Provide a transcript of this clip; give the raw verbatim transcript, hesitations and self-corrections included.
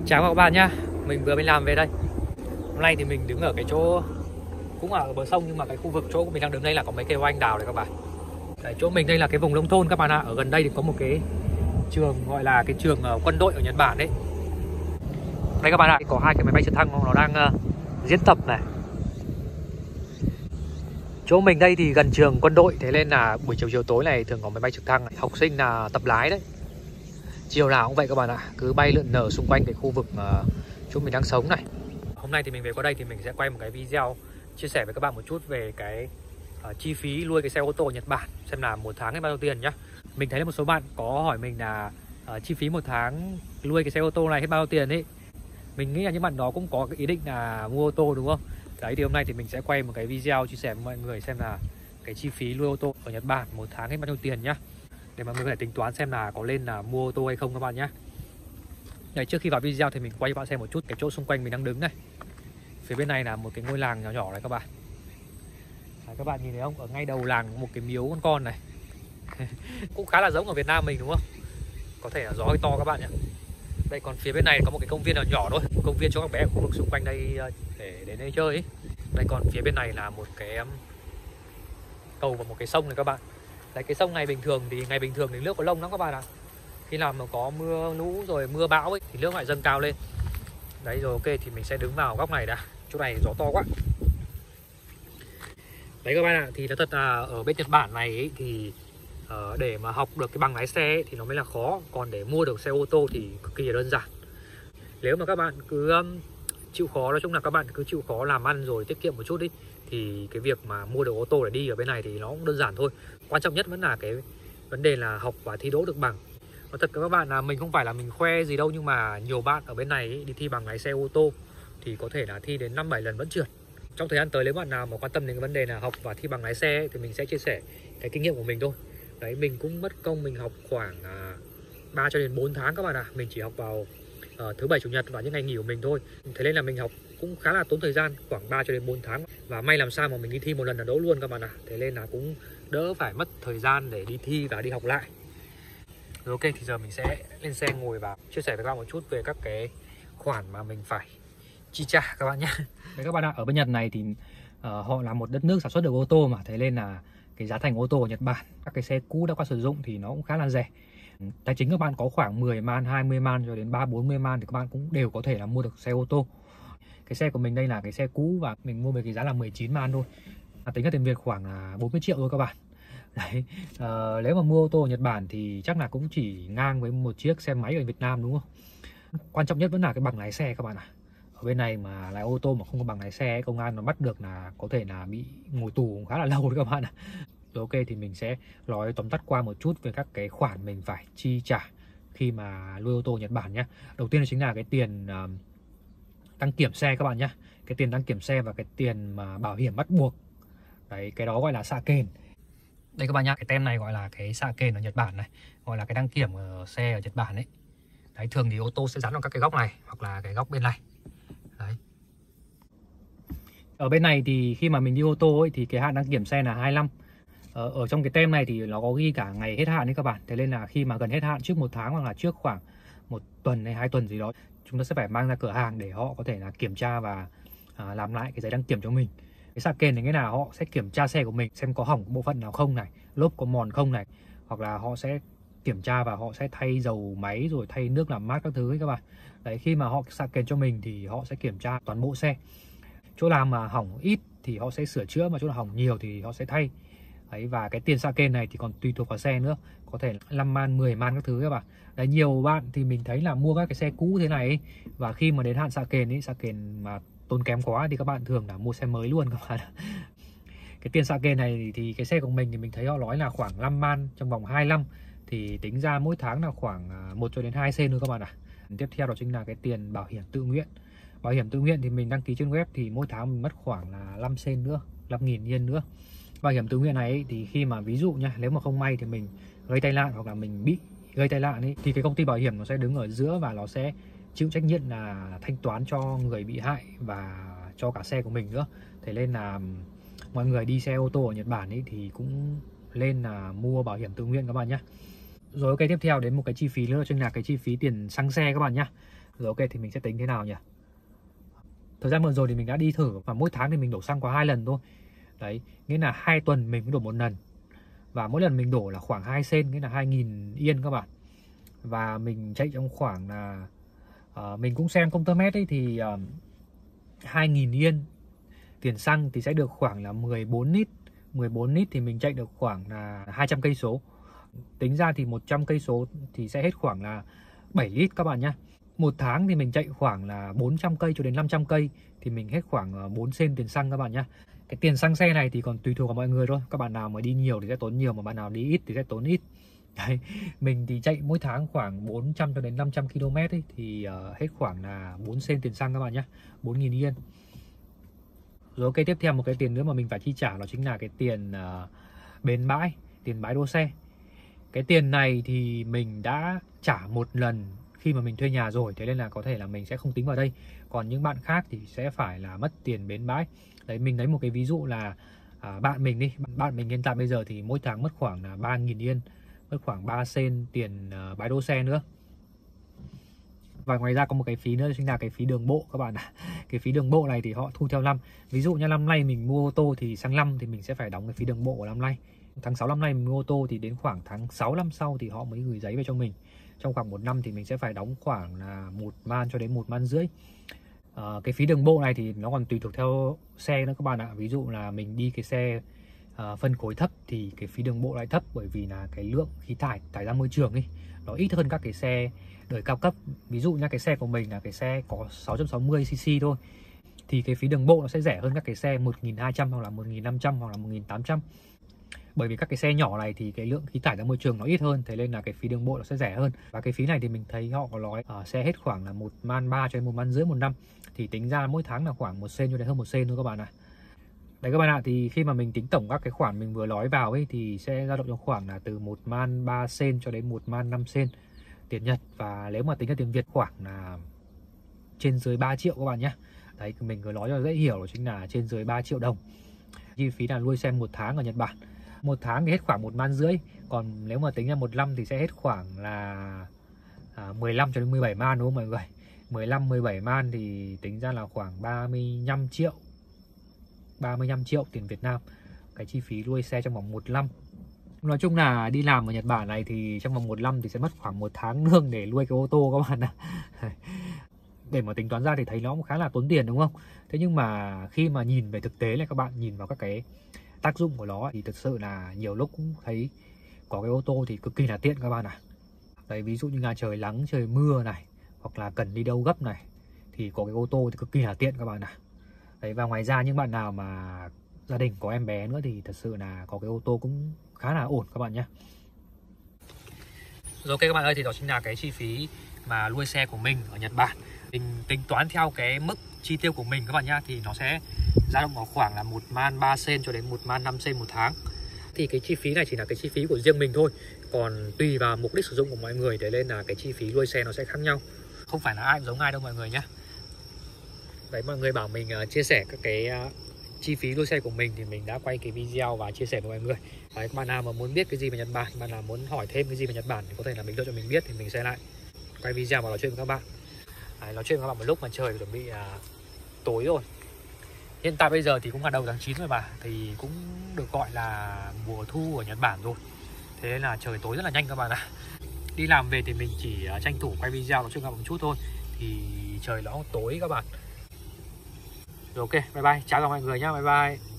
Chào các bạn nhá, mình vừa mới làm về đây. Hôm nay thì mình đứng ở cái chỗ cũng ở bờ sông, nhưng mà cái khu vực chỗ của mình đang đứng đây là có mấy cây hoa anh đào này các bạn. Đấy, chỗ mình đây là cái vùng nông thôn các bạn ạ. Ở gần đây thì có một cái trường gọi là cái trường uh, quân đội ở Nhật Bản đấy. Đây các bạn ạ, có hai cái máy bay trực thăng nó đang uh, diễn tập này. Chỗ mình đây thì gần trường quân đội, thế nên là buổi chiều chiều tối này thường có máy bay trực thăng, học sinh là tập lái đấy. Chiều nào cũng vậy các bạn ạ, cứ bay lượn lờ xung quanh cái khu vực uh, chỗ mình đang sống này. Hôm nay thì mình về qua đây thì mình sẽ quay một cái video chia sẻ với các bạn một chút về cái uh, chi phí nuôi cái xe ô tô ở Nhật Bản, xem là một tháng hết bao nhiêu tiền nhá. Mình thấy là một số bạn có hỏi mình là uh, chi phí một tháng nuôi cái xe ô tô này hết bao nhiêu tiền ấy. Mình nghĩ là những bạn đó cũng có cái ý định là mua ô tô đúng không? Đấy, thì hôm nay thì mình sẽ quay một cái video chia sẻ với mọi người xem là cái chi phí nuôi ô tô ở Nhật Bản một tháng hết bao nhiêu tiền nhá, để mọi người có thể tính toán xem là có lên là mua ô tô hay không các bạn nhé. Đấy, trước khi vào video thì mình quay cho bạn xem một chút cái chỗ xung quanh mình đang đứng này. Phía bên này là một cái ngôi làng nhỏ nhỏ này các bạn. Đấy, các bạn nhìn thấy không? Ở ngay đầu làng một cái miếu con con này. Cũng khá là giống ở Việt Nam mình đúng không? Có thể là gió hơi to các bạn nhé. Đây, còn phía bên này có một cái công viên nhỏ nhỏ thôi, công viên cho các bé ở khu vực xung quanh đây để đến đây chơi ấy. Đây, còn phía bên này là một cái cầu và một cái sông này các bạn. Đấy, cái sông này bình thường thì ngày bình thường thì nước có lông lắm các bạn ạ. Khi nào mà có mưa lũ rồi mưa bão ấy thì nước lại dâng cao lên. Đấy, rồi ok thì mình sẽ đứng vào góc này đã. Chỗ này gió to quá. Đấy các bạn ạ, thì nó thật là ở bên Nhật Bản này ấy, thì uh, để mà học được cái bằng lái xe ấy, thì nó mới là khó. Còn để mua được xe ô tô thì cực kỳ là đơn giản. Nếu mà các bạn cứ um, chịu khó, nói chung là các bạn cứ chịu khó làm ăn rồi tiết kiệm một chút đi, thì cái việc mà mua được ô tô để đi ở bên này thì nó cũng đơn giản thôi. Quan trọng nhất vẫn là cái vấn đề là học và thi đỗ được bằng. Nói thật các bạn là mình không phải là mình khoe gì đâu, nhưng mà nhiều bạn ở bên này ấy, đi thi bằng lái xe ô tô thì có thể là thi đến năm bảy lần vẫn trượt. Trong thời gian tới nếu bạn nào mà quan tâm đến cái vấn đề là học và thi bằng lái xe ấy, thì mình sẽ chia sẻ cái kinh nghiệm của mình thôi. Đấy, mình cũng mất công mình học khoảng à, ba cho đến bốn tháng các bạn ạ. À. Mình chỉ học vào uh, thứ bảy chủ nhật và những ngày nghỉ của mình thôi. Thế nên là mình học cũng khá là tốn thời gian, khoảng ba cho đến bốn tháng. Và may làm sao mà mình đi thi một lần là đỗ luôn các bạn ạ. À. Thế nên là cũng đỡ phải mất thời gian để đi thi và đi học lại. Rồi ok, thì giờ mình sẽ lên xe ngồi và chia sẻ với các bạn một chút về các cái khoản mà mình phải chi trả các bạn nhé. Đấy các bạn ạ, ở bên Nhật này thì uh, họ là một đất nước sản xuất được ô tô mà, thế nên là cái giá thành ô tô ở Nhật Bản, các cái xe cũ đã qua sử dụng thì nó cũng khá là rẻ. Tài chính các bạn có khoảng mười man, hai mươi man cho đến ba bốn mươi man thì các bạn cũng đều có thể là mua được xe ô tô. Cái xe của mình đây là cái xe cũ và mình mua với cái giá là mười chín man thôi. À, tính ra tiền Việt khoảng là bốn mươi triệu thôi các bạn. Đấy, uh, nếu mà mua ô tô ở Nhật Bản thì chắc là cũng chỉ ngang với một chiếc xe máy ở Việt Nam đúng không? Quan trọng nhất vẫn là cái bằng lái xe các bạn ạ. À. Ở bên này mà lái ô tô mà không có bằng lái xe, công an nó bắt được là có thể là bị ngồi tù khá là lâu đấy các bạn ạ. À. Rồi ok, thì mình sẽ nói tóm tắt qua một chút về các cái khoản mình phải chi trả khi mà nuôi ô tô Nhật Bản nhé. Đầu tiên là chính là cái tiền uh, đăng kiểm xe các bạn nhé. Cái tiền đăng kiểm xe và cái tiền mà bảo hiểm bắt buộc. Đấy, cái đó gọi là sake. Đây các bạn nhá, cái tem này gọi là cái sake ở Nhật Bản này, gọi là cái đăng kiểm ở xe ở Nhật Bản đấy. Đấy, thường thì ô tô sẽ dán vào các cái góc này hoặc là cái góc bên này. Đấy. Ở bên này thì khi mà mình đi ô tô ấy thì cái hạn đăng kiểm xe là hai mươi lăm. Ở, ở trong cái tem này thì nó có ghi cả ngày hết hạn đấy các bạn. Thế nên là khi mà gần hết hạn trước một tháng hoặc là trước khoảng một tuần hay hai tuần gì đó, chúng ta sẽ phải mang ra cửa hàng để họ có thể là kiểm tra và à, làm lại cái giấy đăng kiểm cho mình. Cái sake này nghĩa là họ sẽ kiểm tra xe của mình xem có hỏng bộ phận nào không này, lốp có mòn không này, hoặc là họ sẽ kiểm tra và họ sẽ thay dầu máy rồi thay nước làm mát các thứ ấy các bạn. Đấy, khi mà họ sake cho mình thì họ sẽ kiểm tra toàn bộ xe. Chỗ nào mà hỏng ít thì họ sẽ sửa chữa, mà chỗ nào hỏng nhiều thì họ sẽ thay. Đấy, và cái tiền sake này thì còn tùy thuộc vào xe nữa, có thể là năm man, mười man các thứ các bạn. Đấy, nhiều bạn thì mình thấy là mua các cái xe cũ thế này ấy, và khi mà đến hạn sake ấy, sake mà tốn kém quá thì các bạn thường là mua xe mới luôn các bạn. Cái tiền sake này thì cái xe của mình thì mình thấy họ nói là khoảng năm man trong vòng hai năm, thì tính ra mỗi tháng là khoảng một cho đến hai sen thôi các bạn ạ. À. Tiếp theo đó chính là cái tiền bảo hiểm tự nguyện. Bảo hiểm tự nguyện thì mình đăng ký trên web thì mỗi tháng mình mất khoảng là năm sen nữa, năm nghìn yên nữa. Bảo hiểm tự nguyện này ấy, thì khi mà ví dụ nha, nếu mà không may thì mình gây tai nạn hoặc là mình bị gây tai nạn ấy, thì cái công ty bảo hiểm nó sẽ đứng ở giữa và nó sẽ chịu trách nhiệm là thanh toán cho người bị hại và cho cả xe của mình nữa. Thế nên là mọi người đi xe ô tô ở Nhật Bản ấy thì cũng lên là mua bảo hiểm tự nguyện các bạn nhé. Rồi ok, tiếp theo đến một cái chi phí nữa, chính là cái chi phí tiền xăng xe các bạn nhé. Rồi ok, thì mình sẽ tính thế nào nhỉ? Thời gian vừa rồi thì mình đã đi thử và mỗi tháng thì mình đổ xăng có hai lần thôi. Đấy, nghĩa là hai tuần mình mới đổ một lần. Và mỗi lần mình đổ là khoảng hai sen, nghĩa là hai nghìn yên các bạn. Và mình chạy trong khoảng là uh, mình cũng xem công tơ mét ấy thì uh, hai nghìn yên tiền xăng thì sẽ được khoảng là mười bốn lít. mười bốn lít thì mình chạy được khoảng là hai trăm cây số. Tính ra thì một trăm cây số thì sẽ hết khoảng là bảy lít các bạn nhé. Một tháng thì mình chạy khoảng là bốn trăm cây cho đến năm trăm cây thì mình hết khoảng bốn sen tiền xăng các bạn nhé. Cái tiền xăng xe này thì còn tùy thuộc vào mọi người thôi. Các bạn nào mà đi nhiều thì sẽ tốn nhiều, mà bạn nào đi ít thì sẽ tốn ít. Đấy, mình thì chạy mỗi tháng khoảng bốn trăm cho đến năm trăm ki lô mét ấy, thì uh, hết khoảng là bốn sen tiền xăng các bạn nhé, bốn nghìn yên. Rồi ok, tiếp theo một cái tiền nữa mà mình phải chi trả đó chính là cái tiền uh, bến bãi, tiền bãi đỗ xe. Cái tiền này thì mình đã trả một lần khi mà mình thuê nhà rồi, thế nên là có thể là mình sẽ không tính vào đây. Còn những bạn khác thì sẽ phải là mất tiền bến bãi. Đấy, mình lấy một cái ví dụ là à, bạn mình đi, bạn mình hiện tại bây giờ thì mỗi tháng mất khoảng là ba nghìn yên, mất khoảng ba sen tiền uh, bãi đỗ xe nữa. Và ngoài ra có một cái phí nữa chính là cái phí đường bộ các bạn ạ. Cái phí đường bộ này thì họ thu theo năm. Ví dụ như năm nay mình mua ô tô thì sang năm thì mình sẽ phải đóng cái phí đường bộ của năm nay. Tháng sáu năm nay mình mua ô tô thì đến khoảng tháng sáu năm sau thì họ mới gửi giấy về cho mình. Trong khoảng một năm thì mình sẽ phải đóng khoảng là một man cho đến một man rưỡi. À, cái phí đường bộ này thì nó còn tùy thuộc theo xe nữa các bạn ạ. Ví dụ là mình đi cái xe à, phân khối thấp thì cái phí đường bộ lại thấp, bởi vì là cái lượng khí thải thải ra môi trường ấy nó ít hơn các cái xe đời cao cấp. Ví dụ như cái xe của mình là cái xe có sáu trăm sáu mươi xê xê thôi thì cái phí đường bộ nó sẽ rẻ hơn các cái xe một nghìn hai trăm hoặc là một nghìn năm trăm hoặc là một nghìn tám trăm. Bởi vì các cái xe nhỏ này thì cái lượng khí thải ra môi trường nó ít hơn, thế nên là cái phí đường bộ nó sẽ rẻ hơn. Và cái phí này thì mình thấy họ có nói uh, sẽ hết khoảng là một man ba cho đến một man rưỡi một năm, thì tính ra mỗi tháng là khoảng một sen cho đến hơn một sen thôi các bạn ạ. Đấy các bạn ạ, thì khi mà mình tính tổng các cái khoản mình vừa nói vào ấy thì sẽ dao động trong khoảng là từ một man ba sen cho đến một man năm sen tiền Nhật. Và nếu mà tính ra tiền Việt khoảng là trên dưới ba triệu các bạn nhé. Đấy, mình vừa nói cho dễ hiểu, đó chính là trên dưới ba triệu đồng. Chi phí là nuôi xe một tháng ở Nhật Bản, một tháng thì hết khoảng một man rưỡi. Còn nếu mà tính ra một năm thì sẽ hết khoảng là à, mười lăm cho đến mười bảy man đúng không mọi người. Mười lăm mười bảy man thì tính ra là khoảng ba mươi lăm triệu ba mươi lăm triệu tiền Việt Nam, cái chi phí nuôi xe trong vòng một năm. Nói chung là đi làm ở Nhật Bản này thì trong vòng một năm thì sẽ mất khoảng một tháng lương để nuôi cái ô tô các bạn ạ. Để mà tính toán ra thì thấy nó cũng khá là tốn tiền đúng không? Thế nhưng mà khi mà nhìn về thực tế này, các bạn nhìn vào các cái tác dụng của nó thì thực sự là nhiều lúc cũng thấy có cái ô tô thì cực kỳ là tiện các bạn ạ. Đấy, ví dụ như là trời nắng trời mưa này, hoặc là cần đi đâu gấp này thì có cái ô tô thì cực kỳ là tiện các bạn ạ. Đấy, và ngoài ra những bạn nào mà gia đình có em bé nữa thì thật sự là có cái ô tô cũng khá là ổn các bạn nhé. Rồi ok các bạn ơi, thì đó chính là cái chi phí mà nuôi xe của mình ở Nhật Bản. Mình tính toán theo cái mức chi tiêu của mình các bạn nhá, thì nó sẽ dao động vào khoảng là một man ba sen cho đến một man năm sen một tháng. Thì cái chi phí này chỉ là cái chi phí của riêng mình thôi, còn tùy vào mục đích sử dụng của mọi người, thế nên là cái chi phí nuôi xe nó sẽ khác nhau. Không phải là ai cũng giống ai đâu mọi người nhé. Đấy, mọi người bảo mình uh, chia sẻ các cái uh, chi phí nuôi xe của mình thì mình đã quay cái video và chia sẻ với mọi người. Đấy, các bạn nào mà muốn biết cái gì về Nhật Bản, bạn nào muốn hỏi thêm cái gì về Nhật Bản thì có thể là mình cho cho mình biết, thì mình sẽ lại quay video và nói chuyện với các bạn. Đấy, nói chuyện với các bạn một lúc mà trời chuẩn bị uh, tối rồi. Hiện tại bây giờ thì cũng là đầu tháng chín rồi mà, thì cũng được gọi là mùa thu ở Nhật Bản rồi. Thế nên là trời tối rất là nhanh các bạn ạ. Đi làm về thì mình chỉ uh, tranh thủ quay video nói chuyện với các bạn một chút thôi, thì trời nó tối các bạn. Rồi ok, bye bye, chào các mọi người nhá, bye bye.